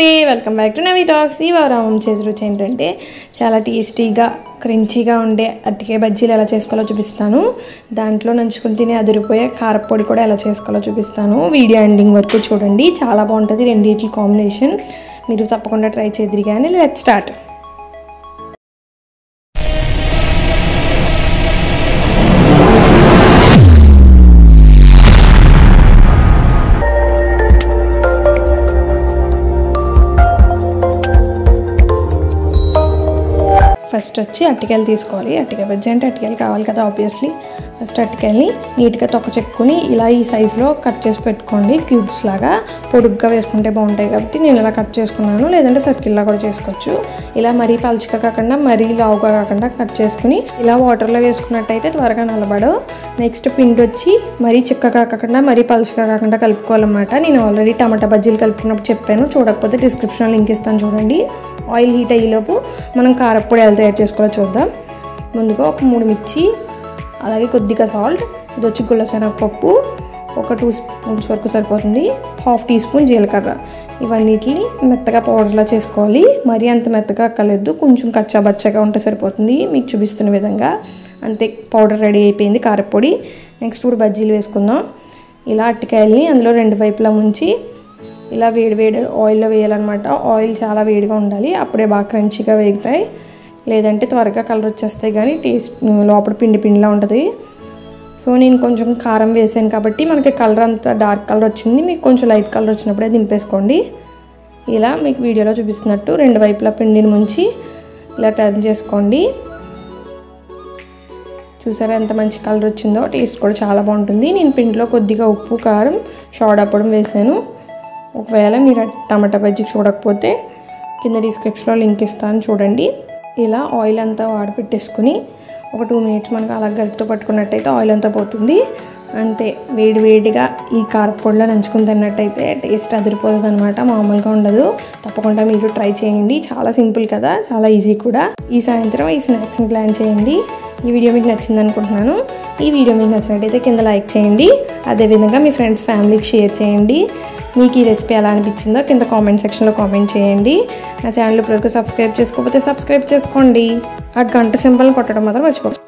నమస్తే welcome back to Navi talks. ఈ వారం చేసే రుచి ఏంటంటే చాలా టేస్టీగా క్రంచీగా ఉండే అరటికాయ బజ్జీలు ఎలా చేసుకోవాలో చూపిస్తాను. దాంట్లో నంచుకుని తినే అదిరిపోయే కారపొడి కూడా ఎలా చేసుకోవాలో చూపిస్తాను. వీడియో ఎండింగ్ వరకు చూడండి, చాలా బాగుంటుంది రెండింటి కాంబినేషన్. మీరు తప్పకుండా ట్రై చేద్దరు. కానీ లెట్స్ స్టార్ట్. ఫస్ట్ వచ్చి అరటికాయలు తీసుకోవాలి. అరటికాయ బజ్జీ అంటే అరటికాయలు కావాలి కదా ఆబ్వియస్లీ. ఫస్ట్ అరటికాయలని నీట్గా తొక్క చెక్కుని ఇలా ఈ సైజులో కట్ చేసి పెట్టుకోండి. క్యూబ్స్ లాగా పొడుగ్గా వేసుకుంటే బాగుంటాయి కాబట్టి నేను ఇలా కట్ చేసుకున్నాను. లేదంటే సర్కిల్లా కూడా చేసుకోవచ్చు. ఇలా మరీ పలుచగా కాకుండా మరీ లావుగా కాకుండా కట్ చేసుకుని ఇలా వాటర్లో వేసుకున్నట్టయితే త్వరగా నలబడవు. నెక్స్ట్ పిండి వచ్చి మరీ చిక్కగా కాకుండా మరీ పలుచగా కాకుండా కలుపుకోవాలన్నమాట. నేను ఆల్రెడీ టమాటా బజ్జీలు కలుపుకున్నప్పుడు చెప్పాను, చూడకపోతే డిస్క్రిప్షన్లో లింక్ ఇస్తాను చూడండి. ఆయిల్ హీట్ అయ్యేలోపు మనం కారపొడి ఎలా తయారు చేసుకోవాలో చూద్దాం. ముందుగా ఒక 3 మిర్చి, అలాగే కొద్దిగా సాల్ట్, ఇది వచ్చి గుల్లశనగపప్పు ఒక 2 స్పూన్స్ వరకు సరిపోతుంది, 1/2 టీ స్పూన్ జీలకర్ర. ఇవన్నిటిని మెత్తగా పౌడర్లా చేసుకోవాలి. మరీ అంత మెత్తగా అక్కర్లేదు, కొంచెం కచ్చాబచ్చగా ఉంటే సరిపోతుంది. మీకు చూపిస్తున్న విధంగా అంతే. పౌడర్ రెడీ అయిపోయింది కారపొడి. నెక్స్ట్ ఇప్పుడు బజ్జీలు వేసుకుందాం. ఇలా అరటికాయలని అందులో 2 వైపులా ముంచి ఇలా వేడి ఆయిల్లో వేయాలన్నమాట. ఆయిల్ చాలా వేడిగా ఉండాలి, అప్పుడే బాగా క్రంచీగా వేగుతాయి. లేదంటే త్వరగా కలర్ వచ్చేస్తాయి, కానీ టేస్ట్ లోపల పిండిలా ఉంటుంది. సో నేను కొంచెం కారం వేసాను కాబట్టి మనకి కలర్ అంతా డార్క్ కలర్ వచ్చింది. మీకు కొంచెం లైట్ కలర్ వచ్చినప్పుడే దింపేసుకోండి. ఇలా మీకు వీడియోలో చూపిస్తున్నట్టు 2 వైపులా పిండిని ముంచి ఇలా టర్న్ చేసుకోండి. చూసారా ఎంత మంచి కలర్ వచ్చిందో. టేస్ట్ కూడా చాలా బాగుంటుంది. నేను పిండిలో కొద్దిగా ఉప్పు, కారం, సోడా పొడి వేసాను. ఒకవేళ మీరు టమాటా బజ్జీ చూడకపోతే కింద డిస్క్రిప్షన్లో లింక్ ఇస్తాను చూడండి. ఇలా ఆయిల్ అంతా వాడిపెట్టేసుకుని ఒక 2 మినిట్స్ మనకు అలా గరిటతో పట్టుకున్నట్టయితే ఆయిల్ అంతా పోతుంది. అంతే. వేడిగా ఈ కారపొడిలో నంచుకుని తిన్నట్టయితే టేస్ట్ అదిరిపోతుంది అనమాట, మామూలుగా ఉండదు. తప్పకుండా మీరు ట్రై చేయండి. చాలా సింపుల్ కదా, చాలా ఈజీ కూడా. ఈ సాయంత్రం ఈ స్నాక్స్ని ప్లాన్ చేయండి. ఈ వీడియో మీకు నచ్చింది అనుకుంటున్నాను. ఈ వీడియో మీకు నచ్చినట్టయితే కింద లైక్ చేయండి. అదేవిధంగా మీ ఫ్రెండ్స్ ఫ్యామిలీకి షేర్ చేయండి. మీకు ఈ రెసిపీ ఎలా అనిపించిందో కింద కామెంట్ సెక్షన్లో కామెంట్ చేయండి. నా ఛానల్ ఇప్పటివరకు సబ్స్క్రైబ్ చేసుకోకపోతే సబ్స్క్రైబ్ చేసుకోండి. ఆ గంట సింబల్ కొట్టడం మాత్రం మర్చిపోకండి.